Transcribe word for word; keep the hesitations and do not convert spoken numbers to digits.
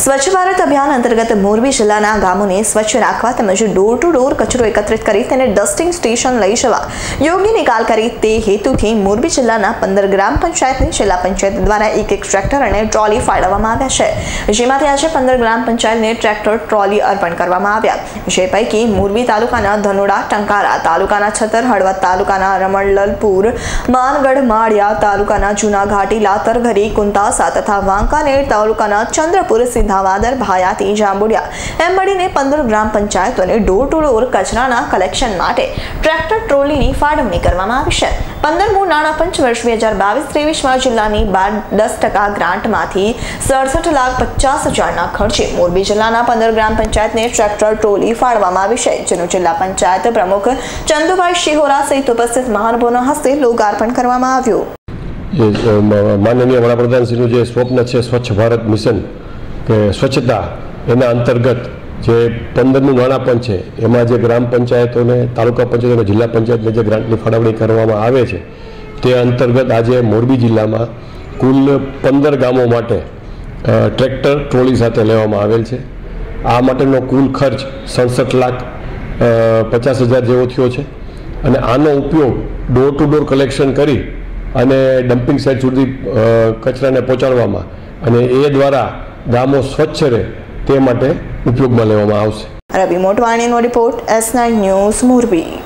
સ્વચ્છ ભારત અભિયાન અંતર્ગત મોરબી જિલ્લાના ગામોને સ્વચ્છ રાખવા તેમજ ડોર ટુ ડોર કચરો એકત્રિત કરી તેને ડસ્ટિંગ સ્ટેશન લઈ જવા યોગ્ય નિકાલ કરી તે હેતુથી મોરબી જિલ્લાના પંદર ગ્રામ પંચાયતની જિલ્લા પંચાયત દ્વારા એક એક ટ્રેક્ટર અને ટ્રોલી ફાળવવામાં આવ્યા છે, જેમાંથી આજે પંદર ગ્રામ પંચાયતને ટ્રેક્ટર ટ્રોલી અર્પણ કરવામાં આવ્યા, જે પૈકી મોરબી તાલુકાના ધનોડા, ટંકારા તાલુકાના છતર, હળવદ તાલુકાના રમણલલપુર, માનગઢ, માળિયા તાલુકાના જૂના ઘાટી, લાતરઘરી, કુંતાસા તથા વાંકાનેર તાલુકાના ચંદ્રપુર, સિંધાવાદર, ભાયાતી, જાંબુડિયા એમ મળીને પંદર ગ્રામ પંચાયતોને ડોર ટુ ડોર કચરાના કલેક્શન માટે ટ્રેક્ટર ટ્રોલીની ફાળવણી કરવામાં આવી છે. પંદરમું નાણાં પંચ વર્ષ બે હજાર બાવીસ ત્રેવીસમાં જિલ્લાની બાર દસ ટકા ગ્રાન્ટમાંથી સડસઠ લાખ પચાસ હજારના ખર્ચે મોરબી જિલ્લાના પંદર ગ્રામ પંચાયતને ટ્રેક્ટર ટ્રોલી ફાળવવામાં આવી છે, જેનું જિલ્લા પંચાયત પ્રમુખ ચંદુભાઈ શિહોરા સહિત ઉપસ્થિત મહાનુભાવોના હસ્તે લોકાર્પણ કરવામાં આવ્યું. માનનીય વડાપ્રધાનશ્રીનું જે સ્વપ્ન છે સ્વચ્છ ભારત મિશન કે સ્વચ્છતા, એના અંતર્ગત જે પંદરમું નાણાં પંચ છે એમાં જે ગ્રામ પંચાયતોને, તાલુકા પંચાયતો, જિલ્લા પંચાયતને જે ગ્રાન્ટની ફાળવણી કરવામાં આવે છે તે અંતર્ગત આજે મોરબી જિલ્લામાં કુલ પંદર ગામો માટે ટ્રેક્ટર ટ્રોલી સાથે લેવામાં આવેલ છે. આ માટેનો કુલ ખર્ચ સડસઠ લાખ પચાસ હજાર જેવો થયો છે અને આનો ઉપયોગ ડોર ટુ ડોર કલેક્શન કરી અને ડમ્પિંગ સાઇટ સુધી કચરાને પહોંચાડવામાં અને એ દ્વારા ગામો સ્વચ્છ રહે તે માટે ઉપયોગમાં લેવામાં આવશે. રવિ મોટવાણીનો report, S nine news, Morbi.